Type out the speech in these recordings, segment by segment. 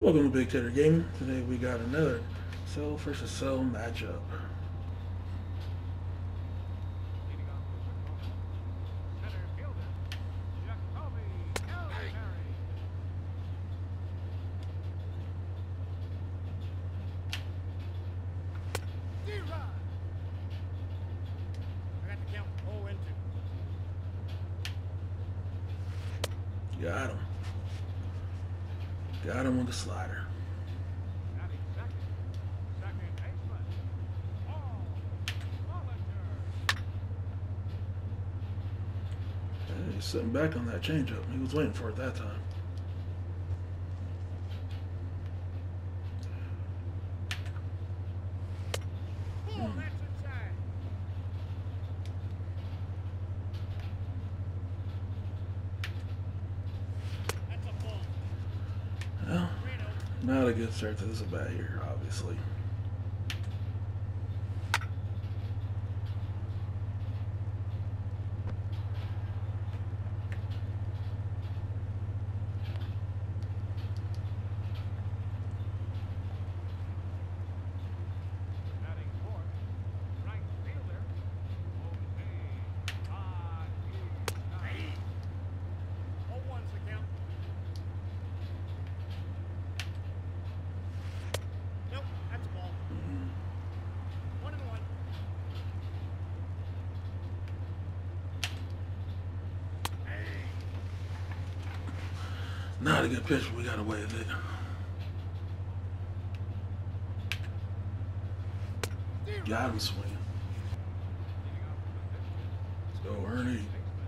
Welcome to Big Tater Gaming. Today we got another cell versus cell matchup. Got him. Got him with the slider. He's sitting back on that changeup. He was waiting for it that time. Well, not a good start to this at-bat here, obviously. Not a good pitch, but we got away with it. Got him swinging. Let's go, Ernie.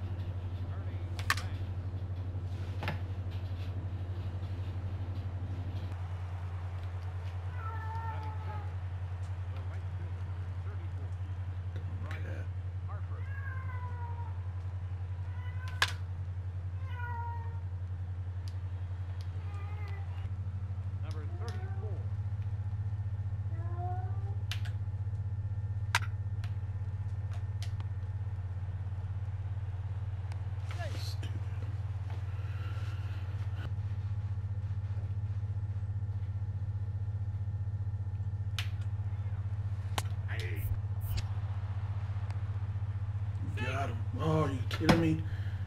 Got him. Oh, are you kidding me?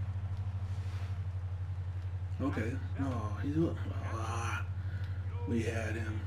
Okay. Oh, he's we had him.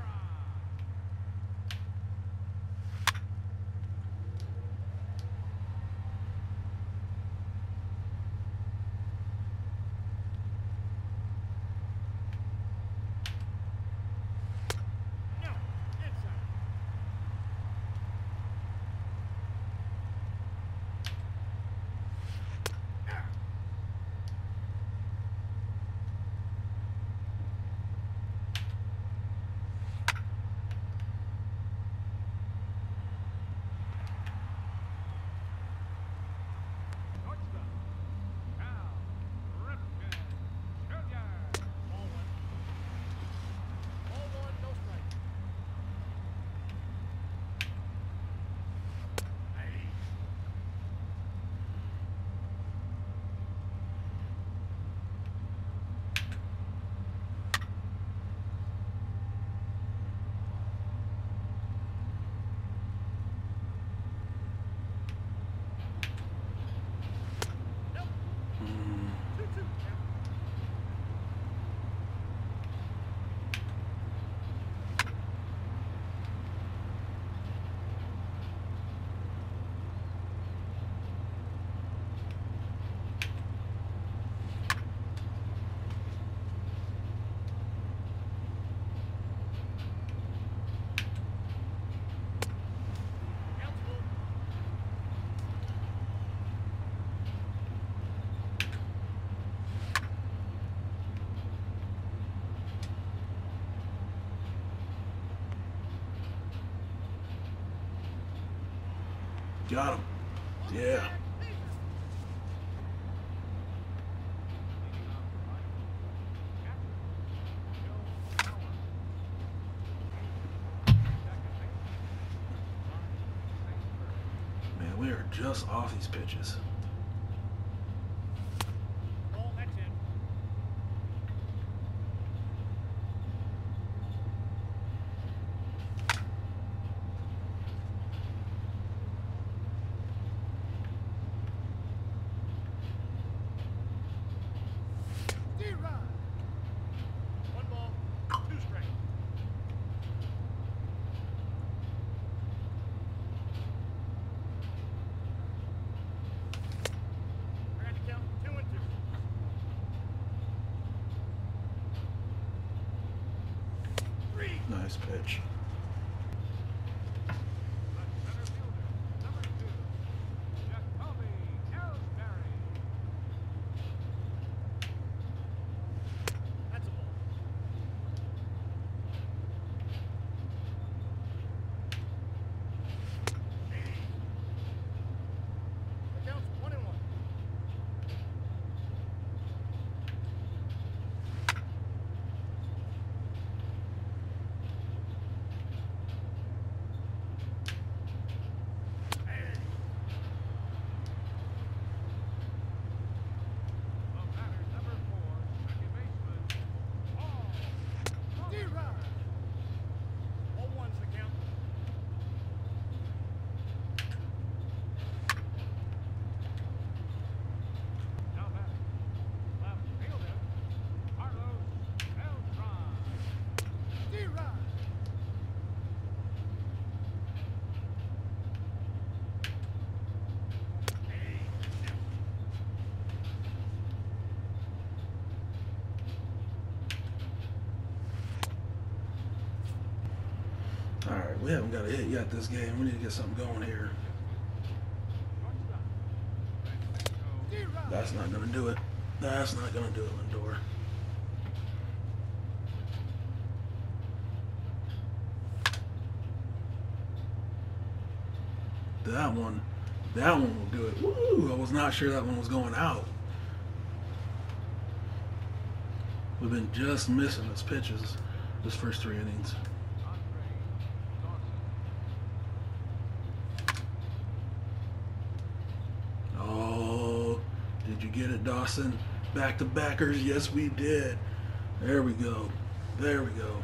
Got him. Yeah. Man, we are just off these pitches. Nice pitch. Alright, we haven't got a hit yet this game. We need to get something going here. That's not going to do it. That's not going to do it, Lindor. That one will do it. Woo! I was not sure that one was going out. We've been just missing his pitches this first 3 innings. Oh, did you get it, Dawson? Back to backers. Yes, we did. There we go. There we go.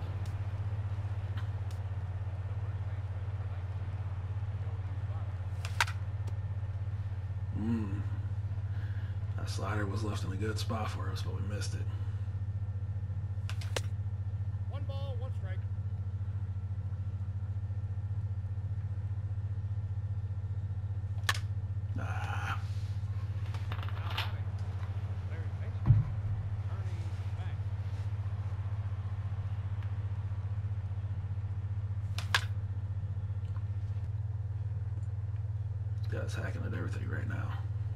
That slider was left in a good spot for us, but we missed it. 1 ball, 1 strike. Ah. This guy's hacking at everything right now.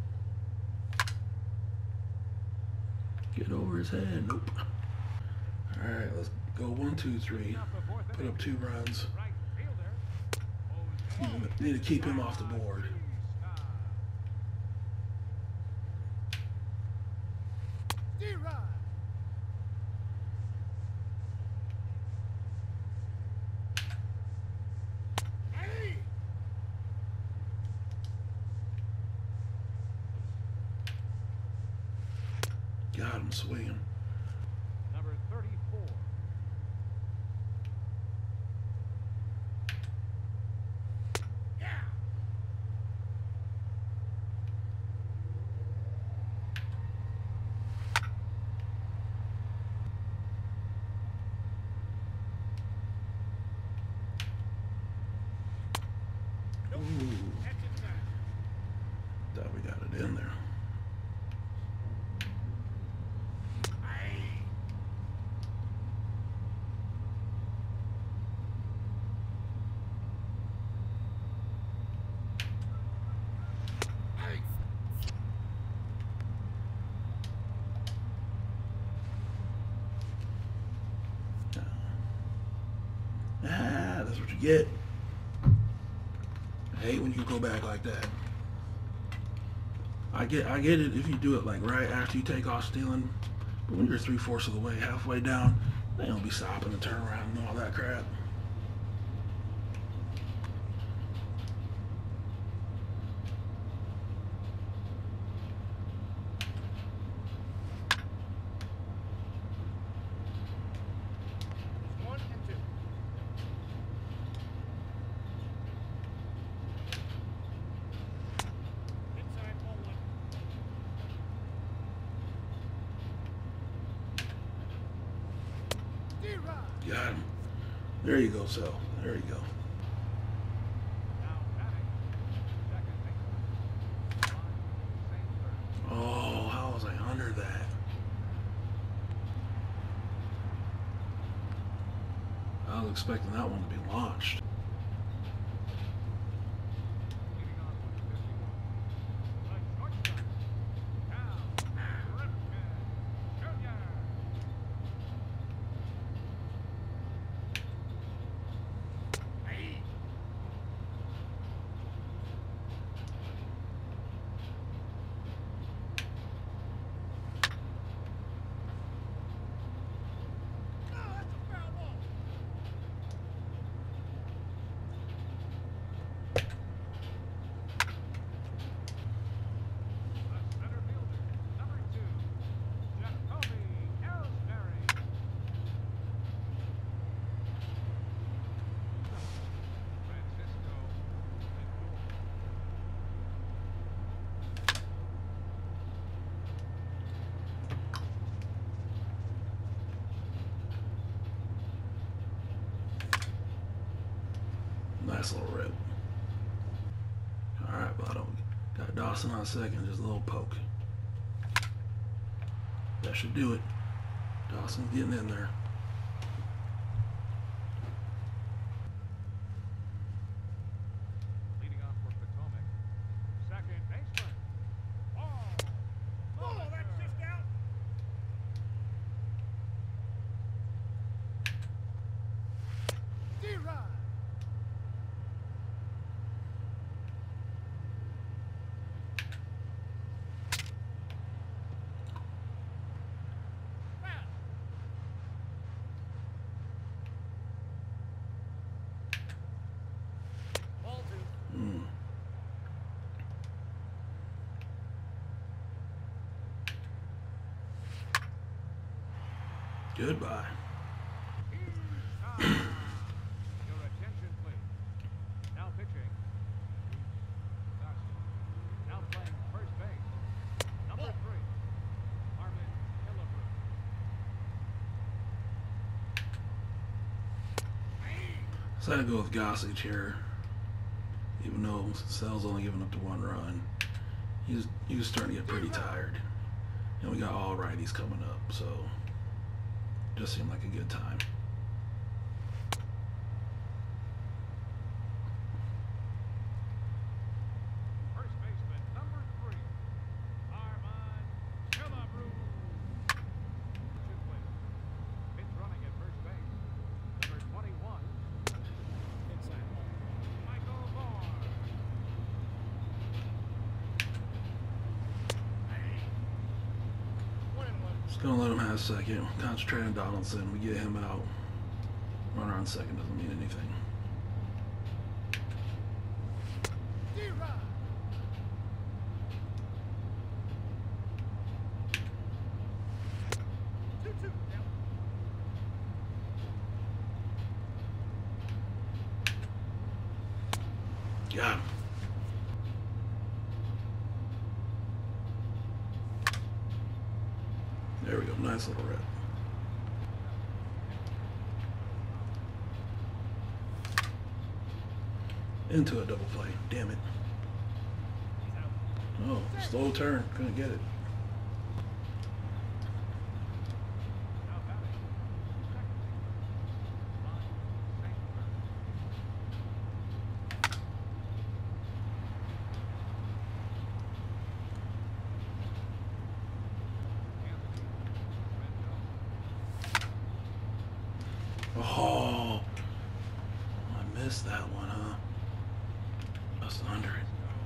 Get over his head. Nope. Alright, let's go 1, 2, 3. Put up 2 runs. Need to keep him off the board. Got him swinging. Number 34. Yeah. Ooh. Thought we got it in there. Ah, that's what you get. I hate when you go back like that. I get it if you do it like right after you take off stealing, but when you're 3/4 of the way, halfway down, they don't be stopping and turn around and all that crap. Got him. There you go, Sel. There you go. Oh, how was I under that? I was expecting that one to be launched. Leading off with 51. The shortstop, Cal Ripken Jr. Hey. Oh, that's a foul ball. The center fielder, number 2, Jacoby Ellsbury. Francisco Lindor. Nice little rip. Alright, Votto. Got Dawson on second, just a little poke. That should do it. Dawson's getting in there. Leading off for Potomac, second baseman, Paul. Oh, that's just out. D-Rod. Foul. Ball 2. Mm. Goodbye. Your attention, please. Now pitching. Now playing first base. Number 3, Armin Killebrew. So I had to go with Gossage here. Even though Sell's only giving up to 1 run. He was starting to get pretty tired. And we got all righties coming up, so just seemed like a good time. First baseman, number 3, Armin Killebrew. Pitch running at first base. Number 21. Inside ball. Michael Moore. Just gonna let him have second. Concentrate on Donaldson. We get him out. Runner on second doesn't mean anything. D-Rod. Two. Got him. There we go. Nice little rip. Into a double play. Damn it. Oh, slow turn. Couldn't get it. Now batting. Second baseman, Ron Saintberg. Oh, I missed that one, huh? Just under it.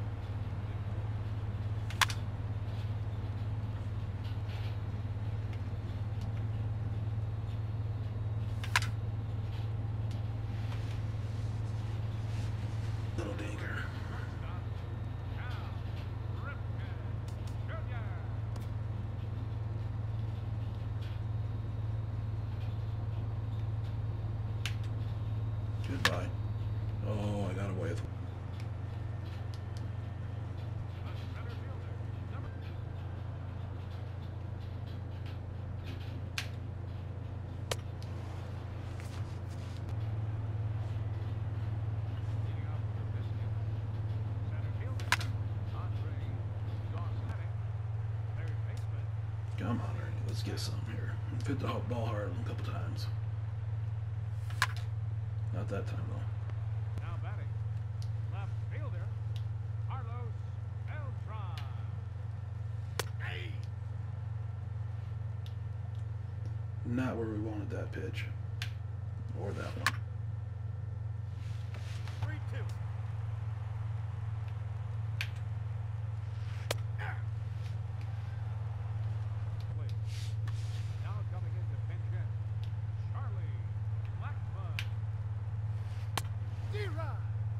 Little dinker. Cal Ripken Jr. Goodbye. Oh, I got away with it. The center fielder, number 2. Leading off for the biscuit, center fielder, Andre Dawson. Third baseman, Come on, Ernie. Let's get some here. Hit the ball hard a couple times. Not that time though. Now batting, left fielder, Carlos Beltran. Hey! Not where we wanted that pitch. Or that one. 3-2. Now coming into pinch hit, Charlie Blackmon. D-Rod.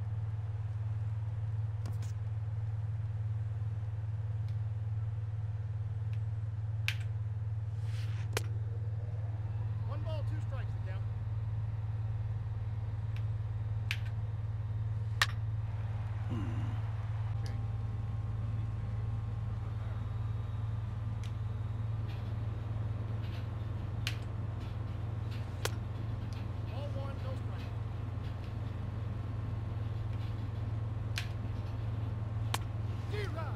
One ball, two strikes to count. Ball one, no strike. D-Rod.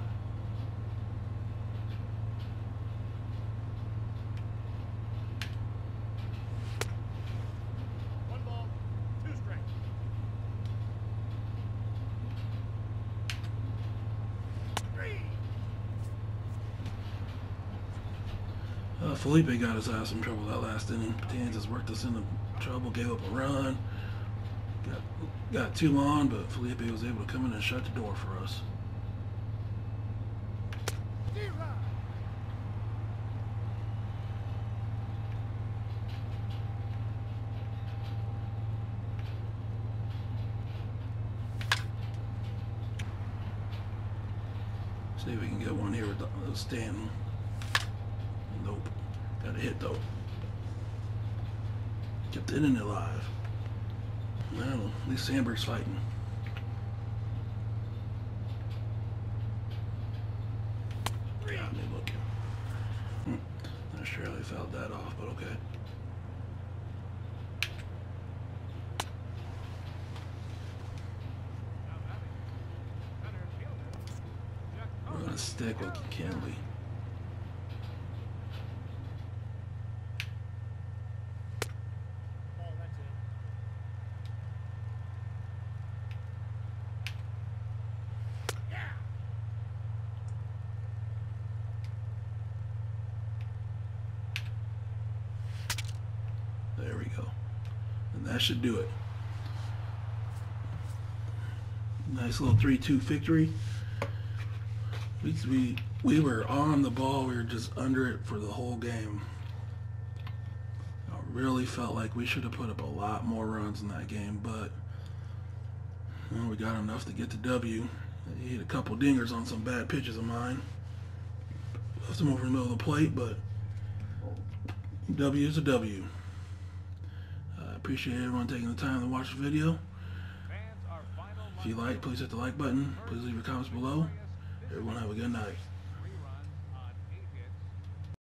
One ball, two strikes. Three. Felipe got his ass in trouble that last inning. Kansas worked us into trouble, gave up a run. Got 2 on, but Felipe was able to come in and shut the door for us. D-Rod. See if we can get one here with Stanton. Nope. Got a hit though. Kept the inning alive. Well, at least Sandberg's fighting. Got me looking. Not sure how they fouled that off, but okay. Now batting, center fielder, We're gonna stick with Kenley. Ball, that's it. Yeah. There we go. And that should do it. Nice little 3-2 victory. We were on the ball. We were just under it for the whole game. I really felt like we should have put up a lot more runs in that game, but we got enough to get the W. He hit a couple dingers on some bad pitches of mine. Left him over the middle of the plate, but W is a W. I appreciate everyone taking the time to watch the video. Fans are final. If you like, please hit the like button. Please leave your comments below. Everyone have a good night.